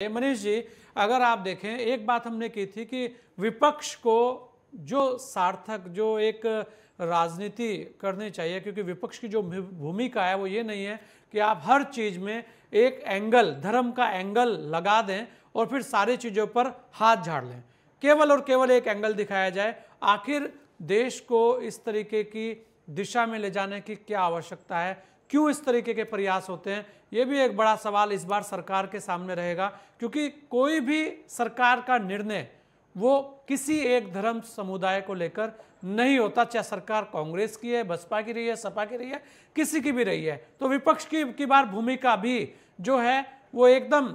मनीष जी, अगर आप देखें, एक बात हमने की थी कि विपक्ष को जो सार्थक जो एक राजनीति करनी चाहिए, क्योंकि विपक्ष की जो भूमिका है वो ये नहीं है कि आप हर चीज में एक एंगल, धर्म का एंगल लगा दें और फिर सारी चीजों पर हाथ झाड़ लें। केवल और केवल एक एंगल दिखाया जाए। आखिर देश को इस तरीके की दिशा में ले जाने की क्या आवश्यकता है, क्यों इस तरीके के प्रयास होते हैं, यह भी एक बड़ा सवाल इस बार सरकार के सामने रहेगा। क्योंकि कोई भी सरकार का निर्णय वो किसी एक धर्म समुदाय को लेकर नहीं होता, चाहे सरकार कांग्रेस की है, बसपा की रही है, सपा की रही है, किसी की भी रही है। तो विपक्ष की बार भूमिका भी जो है वो एकदम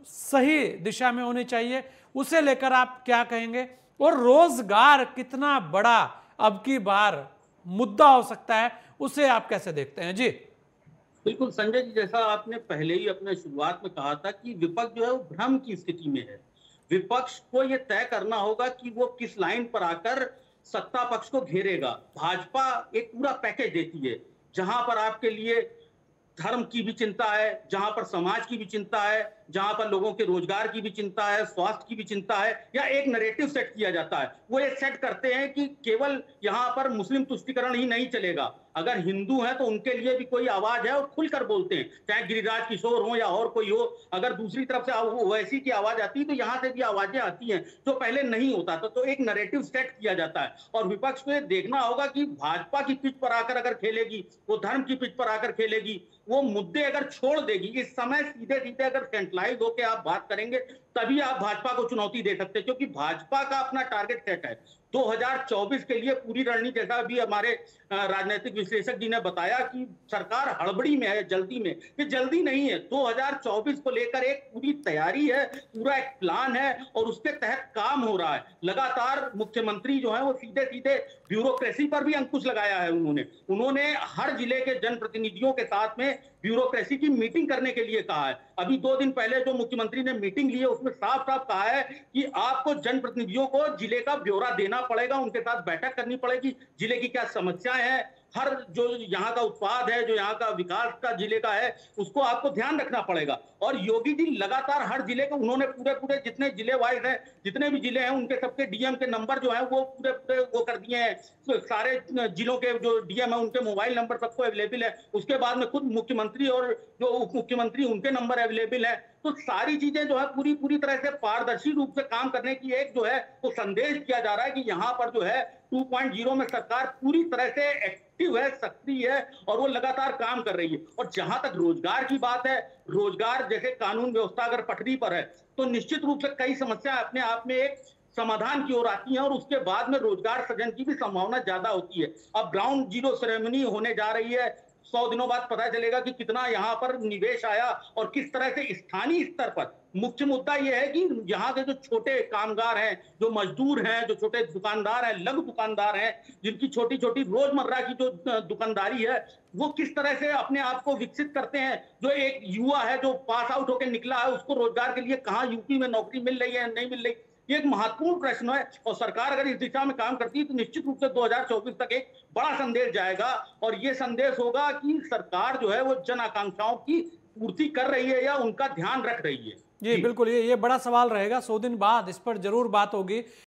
सही दिशा में होनी चाहिए। उसे लेकर आप क्या कहेंगे? और रोजगार कितना बड़ा अब की बार मुद्दा हो सकता है, उसे आप कैसे देखते हैं? जी बिल्कुल संजय जी, जैसा आपने पहले ही अपने शुरुआत में कहा था कि विपक्ष जो है वो भ्रम की स्थिति में है। विपक्ष को यह तय करना होगा कि वो किस लाइन पर आकर सत्ता पक्ष को घेरेगा। भाजपा एक पूरा पैकेज देती है, जहां पर आपके लिए धर्म की भी चिंता है, जहां पर समाज की भी चिंता है, जहां पर लोगों के रोजगार की भी चिंता है, स्वास्थ्य की भी चिंता है, या एक नैरेटिव सेट किया जाता है। वो ये सेट करते हैं कि केवल यहां पर मुस्लिम तुष्टीकरण ही नहीं चलेगा, अगर हिंदू हैं तो उनके लिए भी कोई आवाज है और खुलकर बोलते हैं, चाहे गिरिराज किशोर हो या और कोई हो। अगर दूसरी तरफ से वैसी की आवाज आती है तो यहां से भी आवाजें आती हैं, जो पहले नहीं होता था। तो एक नैरेटिव सेट किया जाता है और विपक्ष को देखना होगा कि भाजपा की पिच पर आकर अगर खेलेगी, वो धर्म की पिच पर आकर खेलेगी, वो मुद्दे अगर छोड़ देगी, इस समय सीधे सीधे अगर सेंट्रलाइज होकर आप बात करेंगे, तभी आप भाजपा को चुनौती दे सकते हैं। क्योंकि भाजपा का अपना टारगेट सेट है 2024 के लिए पूरी रणनीति। जैसा अभी हमारे राजनीतिक विश्लेषक जी ने बताया कि सरकार हड़बड़ी में है, जल्दी में। ये जल्दी नहीं है, 2024 को लेकर एक पूरी तैयारी है, पूरा एक प्लान है और उसके तहत काम हो रहा है। लगातार मुख्यमंत्री जो है वो सीधे सीधे ब्यूरोक्रेसी पर भी अंकुश लगाया है। उन्होंने हर जिले के जनप्रतिनिधियों के साथ में ब्यूरोक्रेसी की मीटिंग करने के लिए कहा है। अभी 2 दिन पहले जो मुख्यमंत्री ने मीटिंग ली है उसमें साफ साफ कहा है कि आपको जनप्रतिनिधियों को जिले का ब्यौरा देना पड़ेगा, उनके साथ बैठक करनी पड़ेगी, जिले की क्या समस्याएं हैं, हर जो यहाँ का उत्पाद है, जो यहाँ का विकास का जिले का है, उसको आपको ध्यान रखना पड़ेगा। और योगी जी लगातार हर जिले को उन्होंने पूरे जितने जिले वाइज हैं, जितने भी जिले हैं, उनके सबके डीएम के नंबर जो है वो पूरे वो कर दिए हैं। तो सारे जिलों के जो डीएम है उनके मोबाइल नंबर सबको अवेलेबल है। उसके बाद में खुद मुख्यमंत्री और जो उप मुख्यमंत्री उनके नंबर अवेलेबल है। तो सारी चीजें जो है पूरी तरह से पारदर्शी रूप से काम करने की एक जो है वो संदेश किया जा रहा है कि यहाँ पर जो है 2.0 में सरकार पूरी तरह से एक्टिव है, सक्रिय है और वो लगातार काम कर रही है। और जहां तक रोजगार की बात है, रोजगार जैसे कानून व्यवस्था अगर पटरी पर है तो निश्चित रूप से कई समस्याएं अपने आप में एक समाधान की ओर आती हैं और उसके बाद में रोजगार सृजन की भी संभावना ज्यादा होती है। अब ग्राउंड जीरो सेरेमनी होने जा रही है, 100 दिनों बाद पता चलेगा कि कितना यहाँ पर निवेश आया और किस तरह से स्थानीय स्तर पर। मुख्य मुद्दा यह है कि यहाँ के जो छोटे कामगार हैं, जो मजदूर हैं, जो छोटे दुकानदार हैं, लघु दुकानदार हैं, जिनकी छोटी छोटी रोजमर्रा की जो दुकानदारी है, वो किस तरह से अपने आप को विकसित करते हैं। जो एक युवा है जो पास आउट होकर निकला है, उसको रोजगार के लिए कहाँ यूपी में नौकरी मिल रही है, नहीं मिल रही, ये एक महत्वपूर्ण प्रश्न है। और सरकार अगर इस दिशा में काम करती है तो निश्चित रूप से 2024 तक एक बड़ा संदेश जाएगा और ये संदेश होगा कि सरकार जो है वो जन आकांक्षाओं की पूर्ति कर रही है या उनका ध्यान रख रही है। जी बिल्कुल, ये बड़ा सवाल रहेगा। 100 दिन बाद इस पर जरूर बात होगी।